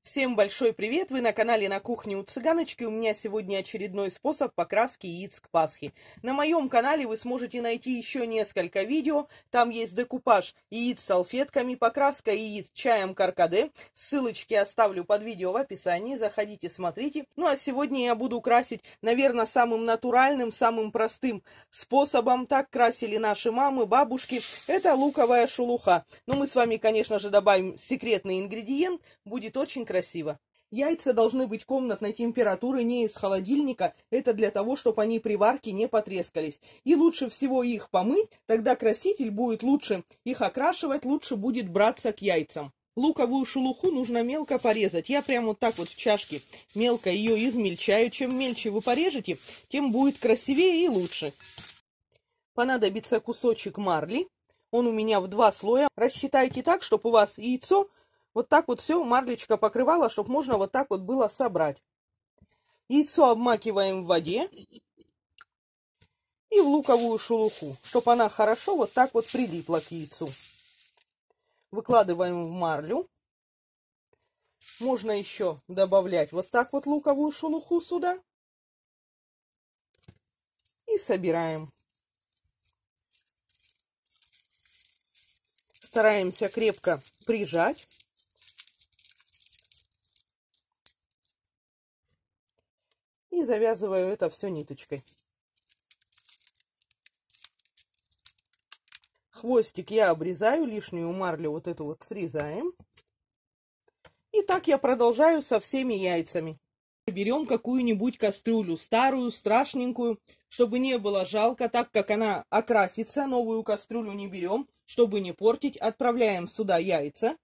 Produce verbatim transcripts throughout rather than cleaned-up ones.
Всем большой привет! Вы на канале На кухне у Цыганочки. У меня сегодня очередной способ покраски яиц к Пасхе. На моем канале вы сможете найти еще несколько видео. Там есть декупаж яиц салфетками, покраска яиц чаем каркаде. Ссылочки оставлю под видео в описании. Заходите, смотрите. Ну а сегодня я буду красить, наверное, самым натуральным, самым простым способом. Так красили наши мамы, бабушки. Это луковая шелуха. Но мы с вами, конечно же, добавим секретный ингредиент. Будет очень красиво. Красиво. Яйца должны быть комнатной температуры, не из холодильника. Это для того, чтобы они при варке не потрескались. И лучше всего их помыть, тогда краситель будет лучше их окрашивать, лучше будет браться к яйцам. Луковую шелуху нужно мелко порезать. Я прямо вот так вот в чашке мелко ее измельчаю. Чем мельче вы порежете, тем будет красивее и лучше. Понадобится кусочек марли. Он у меня в два слоя. Рассчитайте так, чтобы у вас яйцо вот так вот все марлечка покрывала, чтобы можно вот так вот было собрать. Яйцо обмакиваем в воде и в луковую шелуху, чтобы она хорошо вот так вот прилипла к яйцу. Выкладываем в марлю. Можно еще добавлять вот так вот луковую шелуху сюда. И собираем. Стараемся крепко прижать. И завязываю это все ниточкой. Хвостик я обрезаю, лишнюю марлю вот эту вот срезаем. И так я продолжаю со всеми яйцами. Берем какую-нибудь кастрюлю, старую, страшненькую, чтобы не было жалко, так как она окрасится. Новую кастрюлю не берем, чтобы не портить. Отправляем сюда яйца.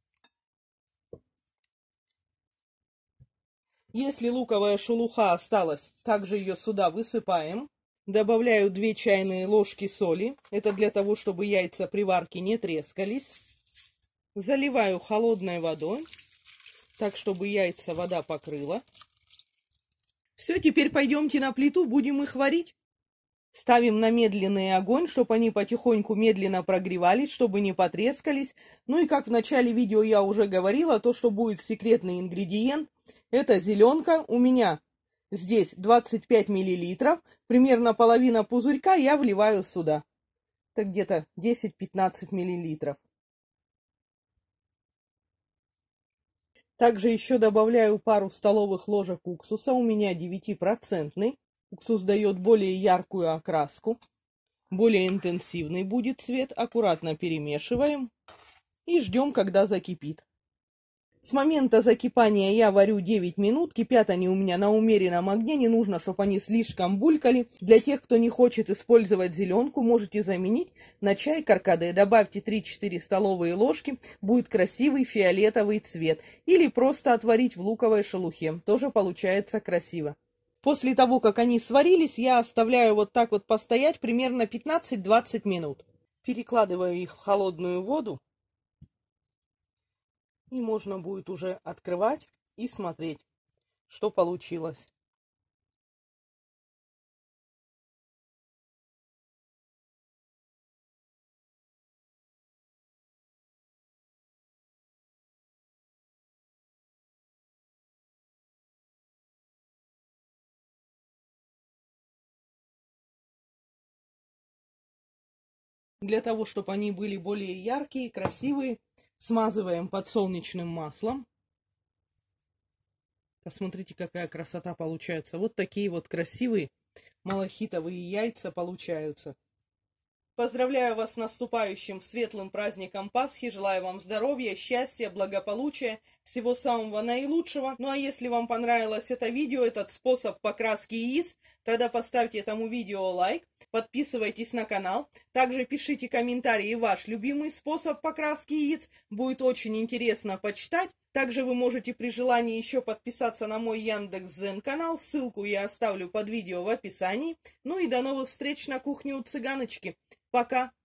Если луковая шелуха осталась, также ее сюда высыпаем. Добавляю две чайные ложки соли. Это для того, чтобы яйца при варке не трескались. Заливаю холодной водой, так, чтобы яйца вода покрыла. Все, теперь пойдемте на плиту, будем их варить. Ставим на медленный огонь, чтобы они потихоньку медленно прогревались, чтобы не потрескались. Ну и как в начале видео я уже говорила, то, что будет секретный ингредиент, это зеленка. У меня здесь двадцать пять миллилитров, примерно половина пузырька я вливаю сюда. Это где-то десять-пятнадцать миллилитров. Также еще добавляю пару столовых ложек уксуса, у меня девятипроцентный. Уксус дает более яркую окраску, более интенсивный будет цвет. Аккуратно перемешиваем и ждем, когда закипит. С момента закипания я варю девять минут. Кипят они у меня на умеренном огне. Не нужно, чтобы они слишком булькали. Для тех, кто не хочет использовать зеленку, можете заменить на чай каркаде. Добавьте три-четыре столовые ложки. Будет красивый фиолетовый цвет. Или просто отварить в луковой шелухе. Тоже получается красиво. После того, как они сварились, я оставляю вот так вот постоять примерно пятнадцать-двадцать минут. Перекладываю их в холодную воду. И можно будет уже открывать и смотреть, что получилось. Для того, чтобы они были более яркие, красивые, смазываем подсолнечным маслом. Посмотрите, какая красота получается. Вот такие вот красивые малахитовые яйца получаются. Поздравляю вас с наступающим светлым праздником Пасхи. Желаю вам здоровья, счастья, благополучия, всего самого наилучшего. Ну а если вам понравилось это видео, этот способ покраски яиц, тогда поставьте этому видео лайк, подписывайтесь на канал. Также пишите комментарии ваш любимый способ покраски яиц. Будет очень интересно почитать. Также вы можете при желании еще подписаться на мой Яндекс.Зен канал. Ссылку я оставлю под видео в описании. Ну и до новых встреч на кухне у Цыганочки. Пока!